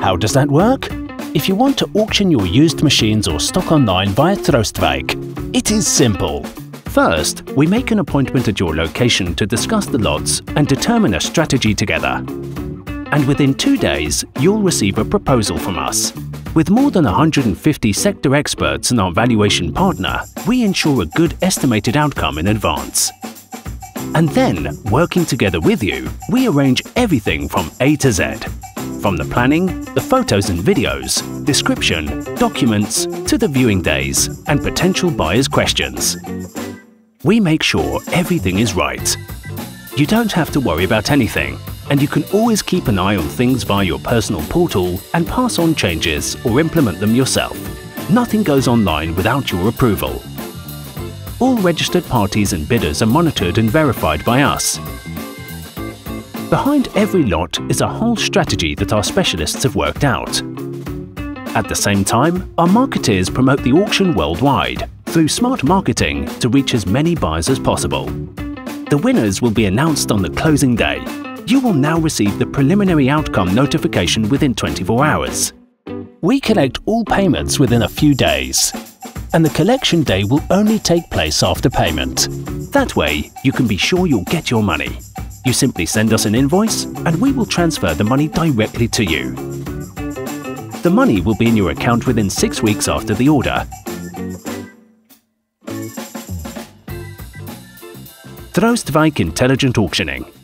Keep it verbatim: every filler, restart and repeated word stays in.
How does that work? If you want to auction your used machines or stock online via Troostwijk, it is simple. First, we make an appointment at your location to discuss the lots and determine a strategy together. And within two days, you'll receive a proposal from us. With more than one hundred fifty sector experts and our valuation partner, we ensure a good estimated outcome in advance. And then, working together with you, we arrange everything from A to Z. From the planning, the photos and videos, description, documents, to the viewing days and potential buyers' questions. We make sure everything is right. You don't have to worry about anything, and you can always keep an eye on things via your personal portal and pass on changes or implement them yourself. Nothing goes online without your approval. All registered parties and bidders are monitored and verified by us. Behind every lot is a whole strategy that our specialists have worked out. At the same time, our marketeers promote the auction worldwide through smart marketing to reach as many buyers as possible. The winners will be announced on the closing day. You will now receive the preliminary outcome notification within twenty-four hours. We collect all payments within a few days, and the collection day will only take place after payment. That way, you can be sure you'll get your money. You simply send us an invoice and we will transfer the money directly to you. The money will be in your account within six weeks after the order. Troostwijk Intelligent Auctioning.